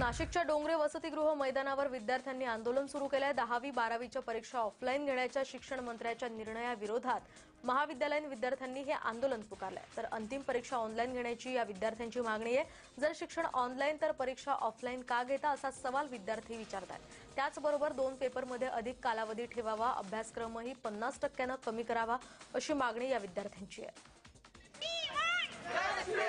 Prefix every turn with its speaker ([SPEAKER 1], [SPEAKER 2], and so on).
[SPEAKER 1] नाशिकच्या डोंगरे वसतिगृह मैदानावर विद्यार्थ्यांनी आंदोलन सुरू केले आहे। 10वी-12वीच्या परीक्षा ऑफलाईन घेण्याच्या शिक्षण मंत्र्याच्या निर्णयाविरोधात महाविद्यालयीन विद्यार्थ्यांनी हे आंदोलन पुकारलंय। तर अंतिम परीक्षा ऑनलाईन घेण्याची या विद्यार्थ्यांची मागणी आहे। जर शिक्षण ऑनलाईन तर परीक्षा ऑफलाईन का घेता असा सवाल विद्यार्थी विचारतात। त्याचबरोबर 2 पेपरमध्ये अधिक कालावधी ठेवावा, अभ्यासक्रमही 50% कमी करावा अशी मागणी या विद्यार्थ्यांची आहे।